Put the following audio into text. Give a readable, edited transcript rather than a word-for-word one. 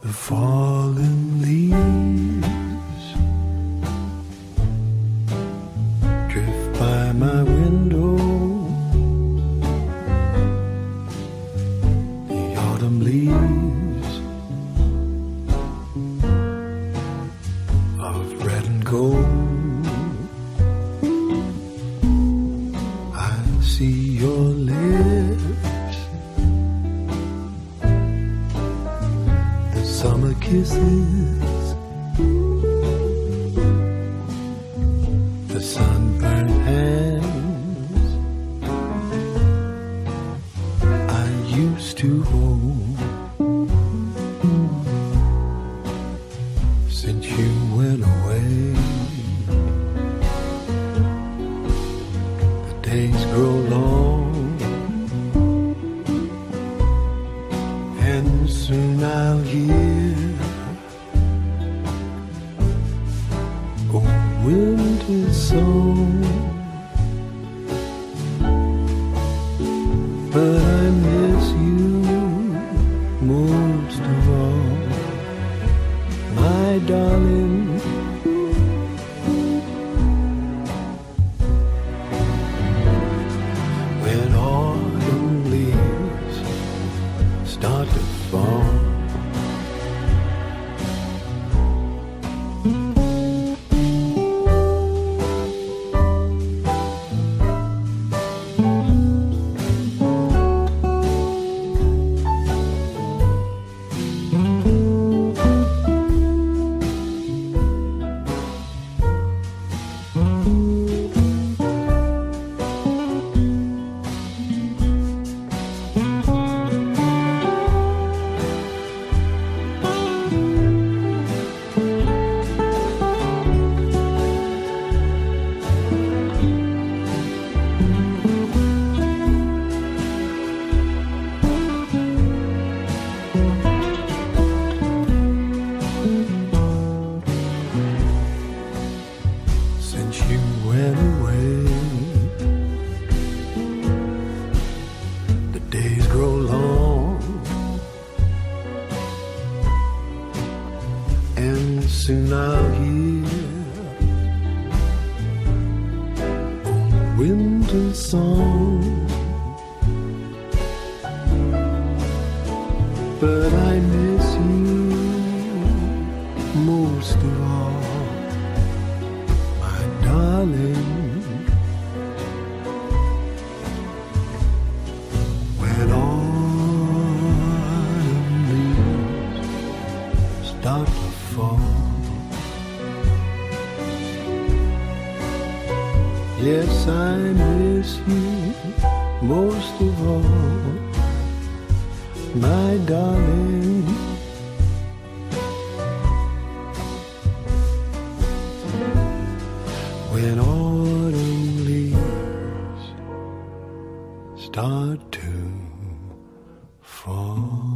the fallen leaves drift by my window. The autumn leaves of red and gold. I see your lips, the summer kisses, the sunburned hands I used to hold. Since you went away, the days grow long, and soon I'll hear a winter song. But I miss you most of all, my darling. When autumn leaves start to fall, since you went away, the days grow long, and soon I'll hear a winter song. But I miss you most of all, my darling. When autumn leaves start to fall, yes, I miss you most of all, my darling. When autumn leaves start to fall.